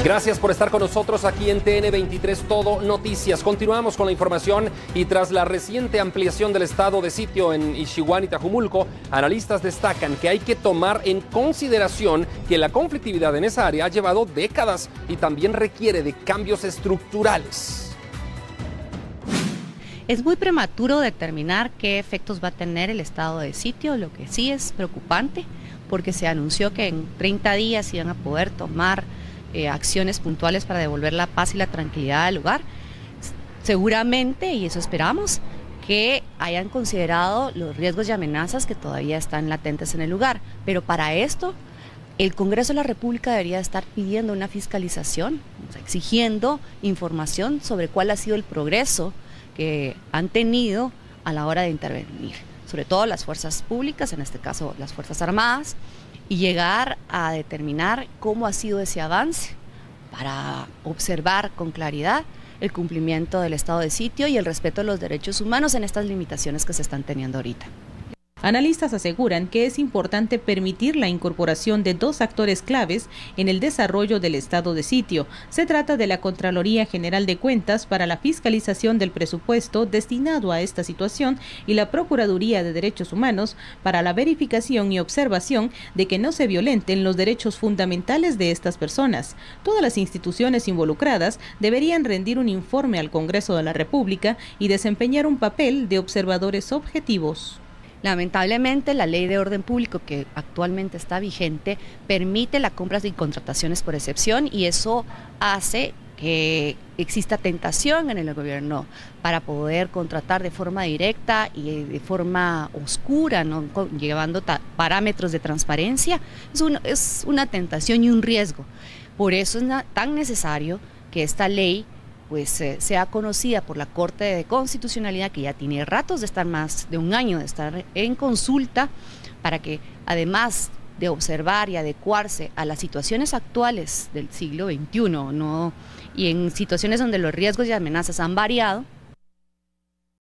Gracias por estar con nosotros aquí en TN23 Todo Noticias. Continuamos con la información y tras la reciente ampliación del estado de sitio en Ixiguán y Tajumulco, analistas destacan que hay que tomar en consideración que la conflictividad en esa área ha llevado décadas y también requiere de cambios estructurales. Es muy prematuro determinar qué efectos va a tener el estado de sitio. Lo que sí es preocupante porque se anunció que en 30 días iban a poder tomar acciones puntuales para devolver la paz y la tranquilidad al lugar. Seguramente, y eso esperamos, que hayan considerado los riesgos y amenazas que todavía están latentes en el lugar. Pero para esto, el Congreso de la República debería estar pidiendo una fiscalización, o sea, exigiendo información sobre cuál ha sido el progreso que han tenido a la hora de intervenir, sobre todo las fuerzas públicas, en este caso las Fuerzas Armadas, y llegar a determinar cómo ha sido ese avance para observar con claridad el cumplimiento del estado de sitio y el respeto a los derechos humanos en estas limitaciones que se están teniendo ahorita. Analistas aseguran que es importante permitir la incorporación de dos actores claves en el desarrollo del estado de sitio. Se trata de la Contraloría General de Cuentas para la fiscalización del presupuesto destinado a esta situación y la Procuraduría de Derechos Humanos para la verificación y observación de que no se violenten los derechos fundamentales de estas personas. Todas las instituciones involucradas deberían rendir un informe al Congreso de la República y desempeñar un papel de observadores objetivos. Lamentablemente, la ley de orden público que actualmente está vigente permite las compras y contrataciones por excepción y eso hace que exista tentación en el gobierno para poder contratar de forma directa y de forma oscura, ¿no? Llevando parámetros de transparencia. Es una tentación y un riesgo. Por eso es tan necesario que esta ley pues sea conocida por la Corte de Constitucionalidad, que ya tiene ratos de estar más de un año de estar en consulta, para que además de observar y adecuarse a las situaciones actuales del siglo XXI, ¿no? Y en situaciones donde los riesgos y amenazas han variado,